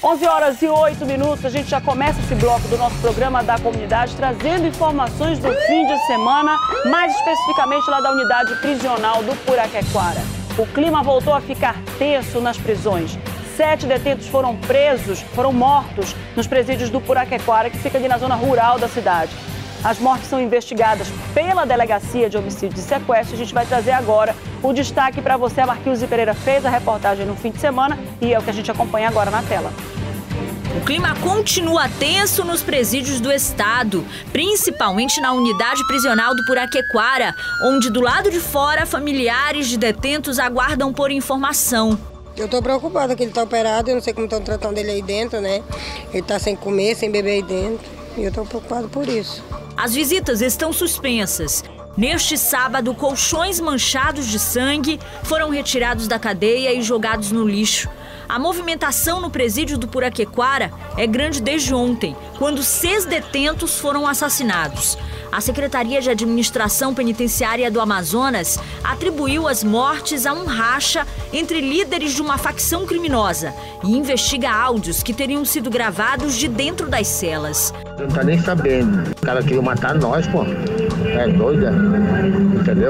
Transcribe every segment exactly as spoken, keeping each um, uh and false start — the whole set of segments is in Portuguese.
onze horas e oito minutos, a gente já começa esse bloco do nosso programa da comunidade, trazendo informações do fim de semana, mais especificamente lá da unidade prisional do Puraquequara. O clima voltou a ficar tenso nas prisões. Sete detentos foram presos, foram mortos nos presídios do Puraquequara, que fica ali na zona rural da cidade. As mortes são investigadas pela Delegacia de Homicídios e Sequestro. A gente vai trazer agora o destaque para você. A Marquilze Pereira fez a reportagem no fim de semana e é o que a gente acompanha agora na tela. O clima continua tenso nos presídios do estado, principalmente na unidade prisional do Puraquequara, onde do lado de fora familiares de detentos aguardam por informação. Eu tô preocupada que ele tá operado, eu não sei como estão tratando ele aí dentro, né? Ele tá sem comer, sem beber aí dentro, e eu tô preocupada por isso. As visitas estão suspensas. Neste sábado, colchões manchados de sangue foram retirados da cadeia e jogados no lixo. A movimentação no presídio do Puraquequara é grande desde ontem, quando seis detentos foram assassinados. A Secretaria de Administração Penitenciária do Amazonas atribuiu as mortes a um racha entre líderes de uma facção criminosa e investiga áudios que teriam sido gravados de dentro das celas. Não tá nem sabendo. O cara queria matar nós, pô. É doida, entendeu?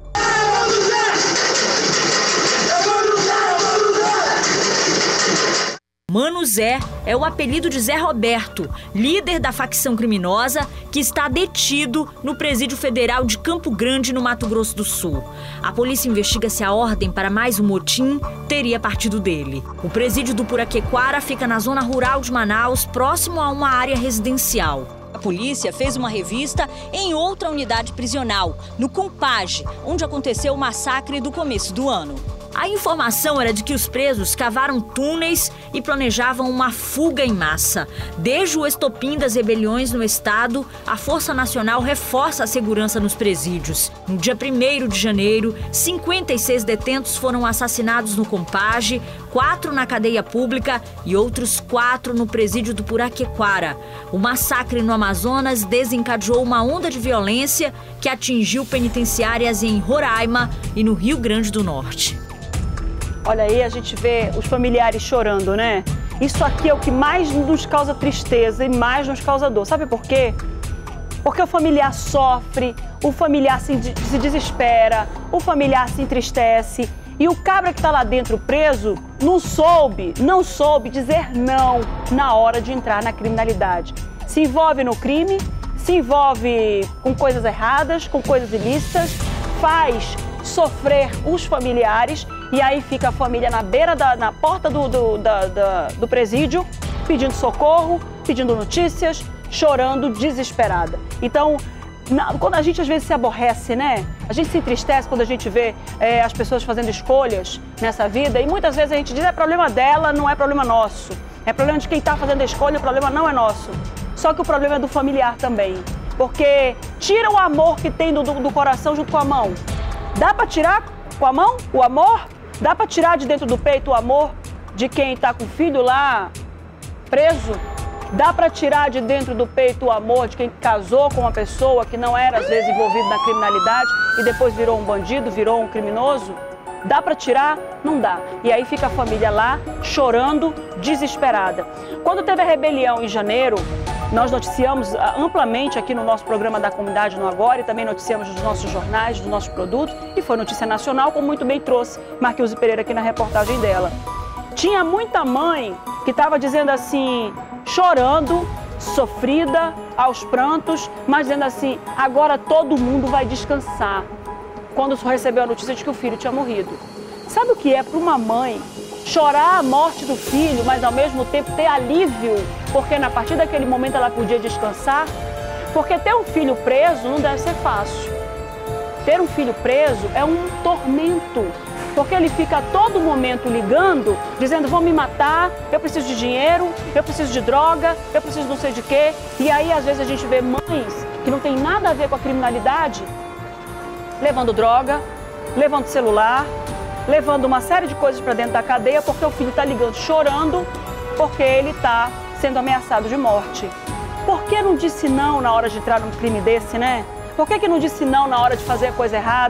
Mano Zé é o apelido de Zé Roberto, líder da facção criminosa que está detido no Presídio Federal de Campo Grande, no Mato Grosso do Sul. A polícia investiga se a ordem para mais um motim teria partido dele. O presídio do Puraquequara fica na zona rural de Manaus, próximo a uma área residencial. A polícia fez uma revista em outra unidade prisional, no Compage, onde aconteceu o massacre do começo do ano. A informação era de que os presos cavaram túneis e planejavam uma fuga em massa. Desde o estopim das rebeliões no estado, a Força Nacional reforça a segurança nos presídios. No dia primeiro de janeiro, cinquenta e seis detentos foram assassinados no Compage, quatro na cadeia pública e outros quatro no presídio do Puraquequara. O massacre no Amazonas desencadeou uma onda de violência que atingiu penitenciárias em Roraima e no Rio Grande do Norte. Olha aí, a gente vê os familiares chorando, né? Isso aqui é o que mais nos causa tristeza e mais nos causa dor. Sabe por quê? Porque o familiar sofre, o familiar se, se desespera, o familiar se entristece. E o cabra que está lá dentro preso não soube, não soube dizer não na hora de entrar na criminalidade. Se envolve no crime, se envolve com coisas erradas, com coisas ilícitas, faz sofrer os familiares e aí fica a família na beira, da, na porta do, do, da, da, do presídio, pedindo socorro, pedindo notícias, chorando, desesperada. Então, na, quando a gente às vezes se aborrece, né? A gente se entristece quando a gente vê é, as pessoas fazendo escolhas nessa vida e muitas vezes a gente diz é problema dela, não é problema nosso. É problema de quem está fazendo a escolha, o problema não é nosso. Só que o problema é do familiar também, porque tira o amor que tem do, do, do coração junto com a mão. Dá para tirar com a mão o amor? Dá para tirar de dentro do peito o amor de quem está com o filho lá preso? Dá para tirar de dentro do peito o amor de quem casou com uma pessoa que não era, às vezes, envolvido na criminalidade e depois virou um bandido, virou um criminoso? Dá para tirar? Não dá. E aí fica a família lá chorando, desesperada. Quando teve a rebelião em janeiro, nós noticiamos amplamente aqui no nosso programa da comunidade no Agora e também noticiamos nos nossos jornais, dos nossos produtos, e foi notícia nacional, como muito bem trouxe Marquilze Pereira aqui na reportagem dela. Tinha muita mãe que estava dizendo assim, chorando, sofrida, aos prantos, mas dizendo assim, agora todo mundo vai descansar, quando recebeu a notícia de que o filho tinha morrido. Sabe o que é para uma mãe chorar a morte do filho, mas ao mesmo tempo ter alívio, porque a partir daquele momento ela podia descansar? Porque ter um filho preso não deve ser fácil. Ter um filho preso é um tormento, porque ele fica a todo momento ligando, dizendo, vão me matar, eu preciso de dinheiro, eu preciso de droga, eu preciso não sei de quê. E aí, às vezes, a gente vê mães que não tem nada a ver com a criminalidade, levando droga, levando celular, levando uma série de coisas para dentro da cadeia porque o filho está ligando, chorando, porque ele está sendo ameaçado de morte. Por que não disse não na hora de entrar num crime desse, né? Por que que não disse não na hora de fazer a coisa errada,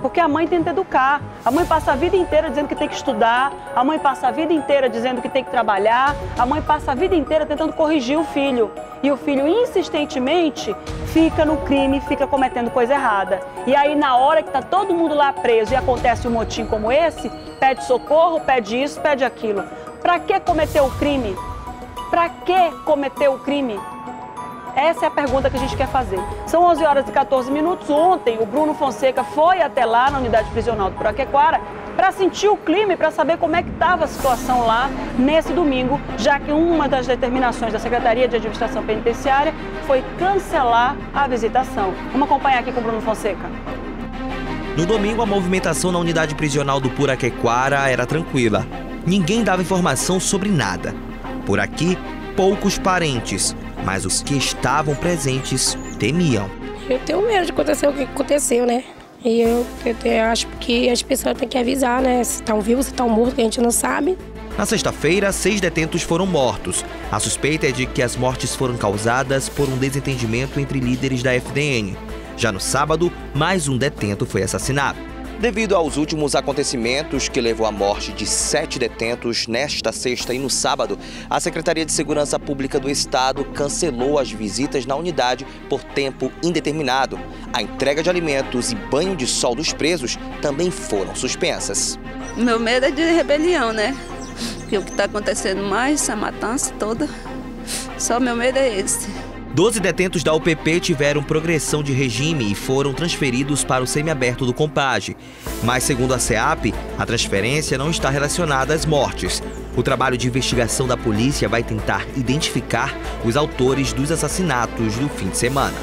Porque a mãe tenta educar. A mãe passa a vida inteira dizendo que tem que estudar, a mãe passa a vida inteira dizendo que tem que trabalhar, a mãe passa a vida inteira tentando corrigir o filho. E o filho insistentemente fica no crime, fica cometendo coisa errada. E aí na hora que está todo mundo lá preso e acontece um motim como esse, pede socorro, pede isso, pede aquilo. Para que cometer o crime? Para que cometer o crime? Essa é a pergunta que a gente quer fazer. São onze horas e quatorze minutos. Ontem, o Bruno Fonseca foi até lá na unidade prisional do Puraquequara para sentir o clima e para saber como é que estava a situação lá nesse domingo, já que uma das determinações da Secretaria de Administração Penitenciária foi cancelar a visitação. Vamos acompanhar aqui com o Bruno Fonseca. No domingo, a movimentação na unidade prisional do Puraquequara era tranquila. Ninguém dava informação sobre nada. Por aqui, poucos parentes, mas os que estavam presentes temiam. Eu tenho medo de acontecer o que aconteceu, né? E eu, eu, eu acho que as pessoas têm que avisar, né? Se estão vivos, se estão mortos, que a gente não sabe. Na sexta-feira, seis detentos foram mortos. A suspeita é de que as mortes foram causadas por um desentendimento entre líderes da F D N. Já no sábado, mais um detento foi assassinado. Devido aos últimos acontecimentos que levou à morte de sete detentos nesta sexta e no sábado, a Secretaria de Segurança Pública do Estado cancelou as visitas na unidade por tempo indeterminado. A entrega de alimentos e banho de sol dos presos também foram suspensas. Meu medo é de rebelião, né? Porque o que está acontecendo mais, essa matança toda, só meu medo é esse. Doze detentos da U P P tiveram progressão de regime e foram transferidos para o semiaberto do Compage. Mas, segundo a SEAP, a transferência não está relacionada às mortes. O trabalho de investigação da polícia vai tentar identificar os autores dos assassinatos do fim de semana.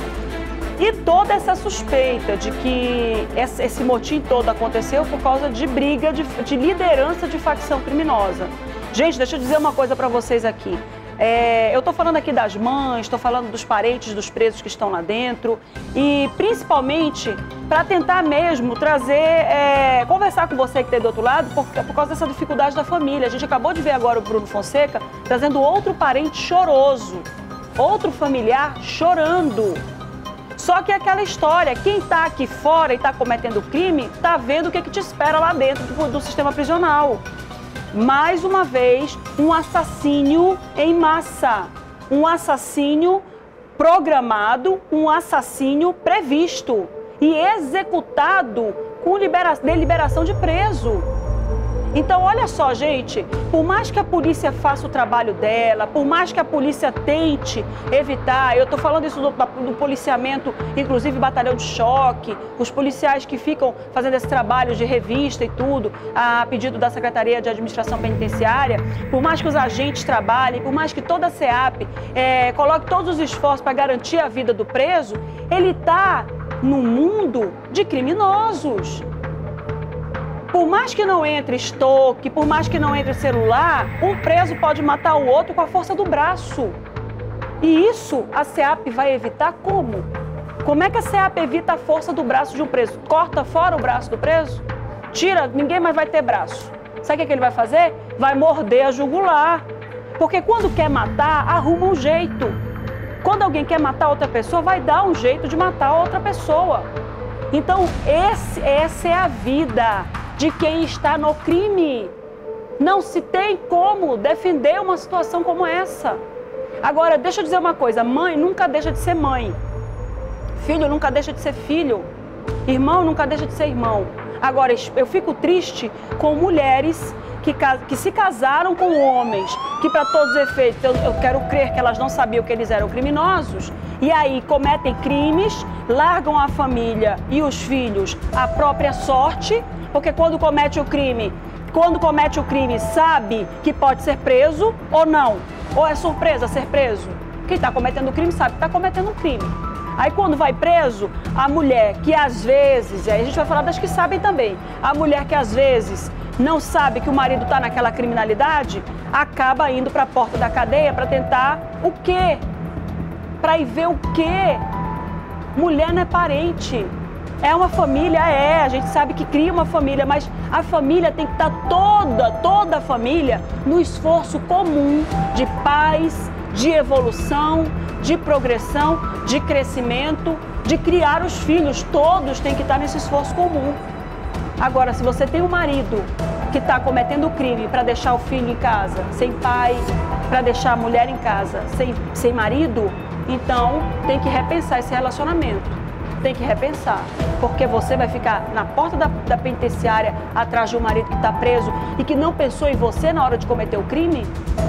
E toda essa suspeita de que esse motim todo aconteceu por causa de briga, de, de liderança de facção criminosa. Gente, deixa eu dizer uma coisa para vocês aqui. É, eu estou falando aqui das mães, estou falando dos parentes dos presos que estão lá dentro e principalmente para tentar mesmo trazer, é, conversar com você que está aí do outro lado por, por causa dessa dificuldade da família. A gente acabou de ver agora o Bruno Fonseca trazendo outro parente choroso, outro familiar chorando. Só que é aquela história, quem está aqui fora e está cometendo crime, está vendo o que, que te espera lá dentro do, do sistema prisional. Mais uma vez, um assassínio em massa, um assassínio programado, um assassínio previsto e executado com libera- deliberação de preso. Então, olha só, gente, por mais que a polícia faça o trabalho dela, por mais que a polícia tente evitar, eu estou falando isso do, do policiamento, inclusive batalhão de choque, os policiais que ficam fazendo esse trabalho de revista e tudo, a pedido da Secretaria de Administração Penitenciária, por mais que os agentes trabalhem, por mais que toda a SEAP é, coloque todos os esforços para garantir a vida do preso, ele está num mundo de criminosos. Por mais que não entre estoque, por mais que não entre celular, um preso pode matar o outro com a força do braço. E isso a SEAP vai evitar como? Como é que a SEAP evita a força do braço de um preso? Corta fora o braço do preso? Tira, ninguém mais vai ter braço. Sabe o que, que ele vai fazer? Vai morder a jugular. Porque quando quer matar, arruma um jeito. Quando alguém quer matar outra pessoa, vai dar um jeito de matar outra pessoa. Então, esse, essa é a vida de quem está no crime. Não se tem como defender uma situação como essa. Agora, deixa eu dizer uma coisa, mãe nunca deixa de ser mãe. Filho nunca deixa de ser filho. Irmão nunca deixa de ser irmão. Agora, eu fico triste com mulheres que, que se casaram com homens, que para todos os efeitos, eu, eu quero crer que elas não sabiam que eles eram criminosos, e aí cometem crimes, largam a família e os filhos à própria sorte, porque quando comete o crime, quando comete o crime sabe que pode ser preso ou não, ou é surpresa ser preso. Quem está cometendo o crime sabe que está cometendo um crime. Aí quando vai preso, a mulher que às vezes, aí a gente vai falar das que sabem também, a mulher que às vezes não sabe que o marido está naquela criminalidade, acaba indo para a porta da cadeia para tentar o quê? Para ir ver o quê? Mulher não é parente. É uma família, é, a gente sabe que cria uma família, mas a família tem que estar toda, toda a família no esforço comum de paz, de evolução, de progressão, de crescimento, de criar os filhos. Todos têm que estar nesse esforço comum. Agora, se você tem um marido que está cometendo crime para deixar o filho em casa, sem pai, para deixar a mulher em casa, sem, sem marido, então tem que repensar esse relacionamento. Tem que repensar, porque você vai ficar na porta da, da penitenciária atrás de um marido que está preso e que não pensou em você na hora de cometer o crime?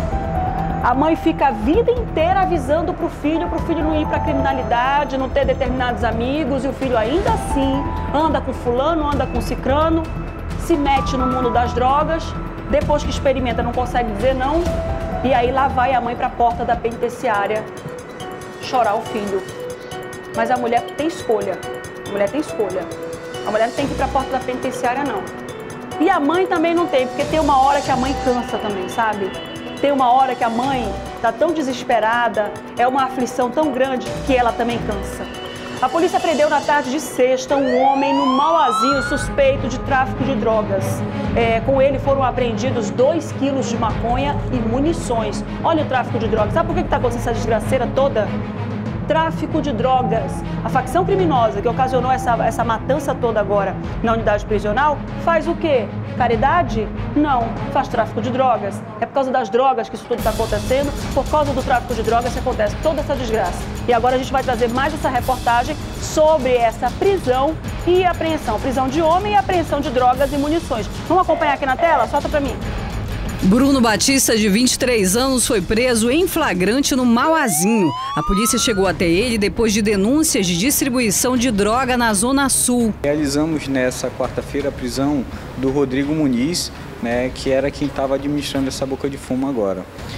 A mãe fica a vida inteira avisando para o filho, para o filho não ir para a criminalidade, não ter determinados amigos, e o filho ainda assim anda com fulano, anda com cicrano, se mete no mundo das drogas, depois que experimenta não consegue dizer não, e aí lá vai a mãe para a porta da penitenciária chorar o filho. Mas a mulher tem escolha, a mulher tem escolha. A mulher não tem que ir para a porta da penitenciária, não. E a mãe também não tem, porque tem uma hora que a mãe cansa também, sabe? Tem uma hora que a mãe está tão desesperada, é uma aflição tão grande que ela também cansa. A polícia prendeu na tarde de sexta um homem no Mauazinho suspeito de tráfico de drogas. É, com ele foram apreendidos dois quilos de maconha e munições. Olha o tráfico de drogas. Sabe por que está acontecendo essa desgraceira toda? Tráfico de drogas. A facção criminosa que ocasionou essa, essa matança toda agora na unidade prisional faz o quê? Caridade? Não, faz tráfico de drogas. É por causa das drogas que isso tudo está acontecendo, por causa do tráfico de drogas que acontece toda essa desgraça. E agora a gente vai trazer mais essa reportagem sobre essa prisão e apreensão. Prisão de homem e apreensão de drogas e munições. Vamos acompanhar aqui na tela? Solta pra mim. Bruno Batista, de vinte e três anos, foi preso em flagrante no Mauazinho. A polícia chegou até ele depois de denúncias de distribuição de droga na Zona Sul. Realizamos nessa quarta-feira a prisão do Rodrigo Muniz, né, que era quem estava administrando essa boca de fumo agora.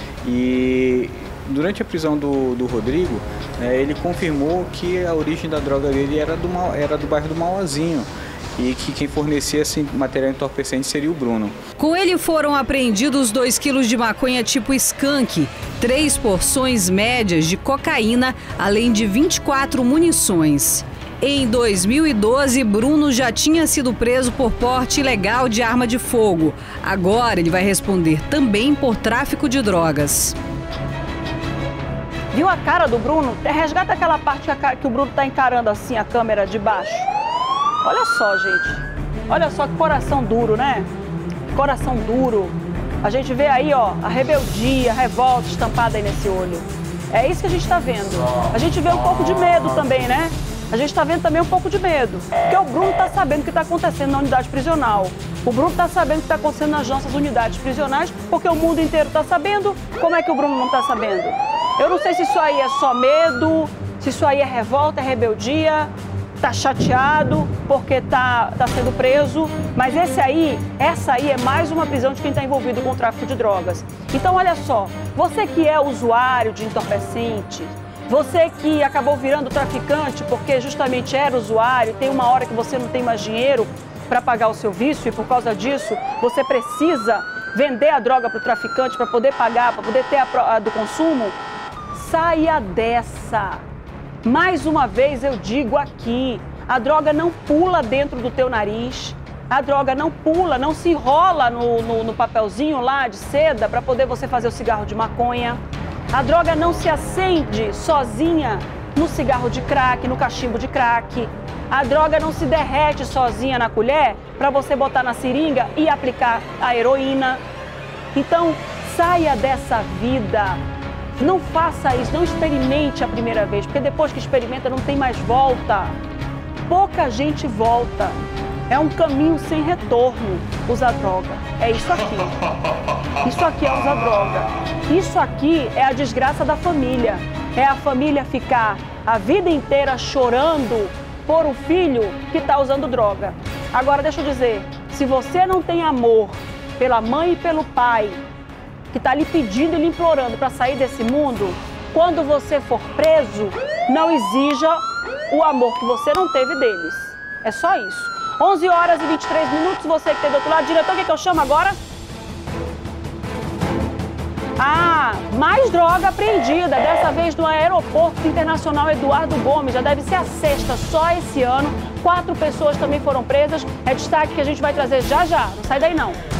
E durante a prisão do, do Rodrigo, né, ele confirmou que a origem da droga dele era do, era do bairro do Mauazinho. E que quem fornecia esse material entorpecente seria o Bruno. Com ele foram apreendidos dois quilos de maconha tipo skunk, três porções médias de cocaína, além de vinte e quatro munições. Em dois mil e doze, Bruno já tinha sido preso por porte ilegal de arma de fogo. Agora ele vai responder também por tráfico de drogas. Viu a cara do Bruno? Resgata aquela parte que o Bruno está encarando assim a câmera de baixo. Olha só, gente. Olha só que coração duro, né? Coração duro. A gente vê aí, ó, a rebeldia, a revolta estampada aí nesse olho. É isso que a gente está vendo. A gente vê um pouco de medo também, né? A gente está vendo também um pouco de medo. Porque o Bruno está sabendo o que está acontecendo na unidade prisional. O Bruno está sabendo o que está acontecendo nas nossas unidades prisionais, porque o mundo inteiro está sabendo. Como é que o Bruno não está sabendo? Eu não sei se isso aí é só medo, se isso aí é revolta, é rebeldia. Tá chateado porque tá, tá sendo preso, mas esse aí, essa aí é mais uma prisão de quem está envolvido com o tráfico de drogas. Então olha só, você que é usuário de entorpecente, você que acabou virando traficante porque justamente era usuário, tem uma hora que você não tem mais dinheiro para pagar o seu vício e por causa disso você precisa vender a droga para o traficante para poder pagar, para poder ter a, a do consumo, saia dessa. Mais uma vez eu digo aqui, a droga não pula dentro do teu nariz, a droga não pula, não se enrola no, no, no papelzinho lá de seda para poder você fazer o cigarro de maconha. A droga não se acende sozinha no cigarro de crack, no cachimbo de crack. A droga não se derrete sozinha na colher para você botar na seringa e aplicar a heroína. Então, saia dessa vida. Não faça isso, não experimente a primeira vez, porque depois que experimenta não tem mais volta. Pouca gente volta. É um caminho sem retorno usar droga. É isso aqui. Isso aqui é usar droga. Isso aqui é a desgraça da família. É a família ficar a vida inteira chorando por um filho que está usando droga. Agora, deixa eu dizer, se você não tem amor pela mãe e pelo pai, que está lhe pedindo e lhe implorando para sair desse mundo, quando você for preso, não exija o amor que você não teve deles. É só isso. onze horas e vinte e três minutos, você que está do outro lado. Diretor, o que, que eu chamo agora? Ah, mais droga apreendida, dessa vez no Aeroporto Internacional Eduardo Gomes. Já deve ser a sexta só esse ano. Quatro pessoas também foram presas. É destaque que a gente vai trazer já já. Não sai daí não.